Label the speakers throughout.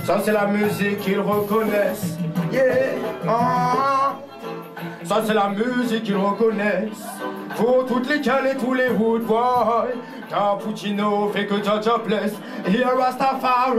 Speaker 1: Ça c'est la musique qu'ils reconnaissent. Yeah. Ça c'est la musique qu'ils reconnaissent. Pour toutes les cales et tous les woodboys. Cappuccino fait que Jaja bless. Here Rastafari.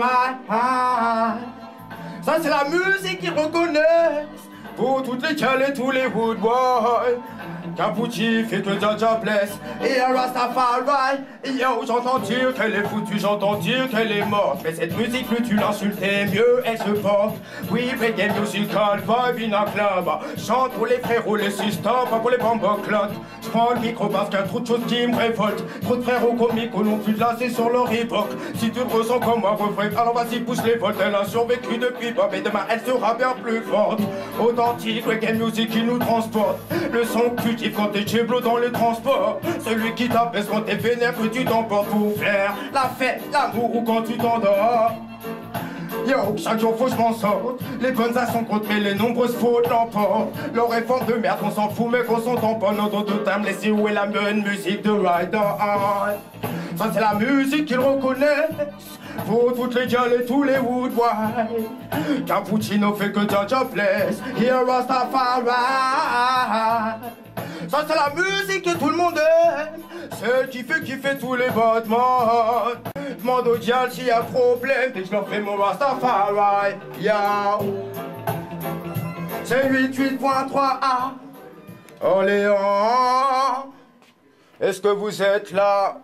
Speaker 1: Ça c'est la musique qu'ils reconnaissent. Pour toutes les cales et tous les woodboys. Cappuccino fait que Jaja bless. Here Rastafari. Yo, j'entends dire qu'elle est foutue, j'entends dire qu'elle est morte. Mais cette musique, plus tu l'insultais, mieux elle se porte. Oui, reggae musical, vibe in a club. Chante pour les frérots, les sisters, pas pour les bamboclottes. J'prends le micro parce qu'il y a trop de choses qui me révoltent. Trop de frérots comiques l'ont plus lassé sur leur époque. Si tu te ressens comme moi, refrain, alors vas-y, pousse les volts. Elle a survécu depuis Bob et demain elle sera bien plus forte. Authentique, reggae music qui nous transporte. Le son que tu kiffes quand t'es chez Blo dans les transports. Celui qui t'apaise quand t'es vénère, que tu t'emportes pour faire la fête, l'amour ou quand tu t'endors. Yo, chaque jour faut que je m'en sorte. Les bonnes actions contre mais les nombreuses fautes l'emportent. Leur réforme de merde, on s'en fout mais qu'on s'entend pas. Notre de time, laissez où est la bonne musique de Rider. Ça c'est la musique qu'ils reconnaissent. Pour toutes les gals et tous les woodboys. Cappuccino fait que Jaja bless. Here Rastafari. Ça c'est la musique que tout le monde aime. Celle qui fait kiffer tous les bad modes. Demande aux dial s'il y a problème. Dès que je leur fais mon Rastafari. Yo. C'est 88.3A Orléans. Est-ce que vous êtes là?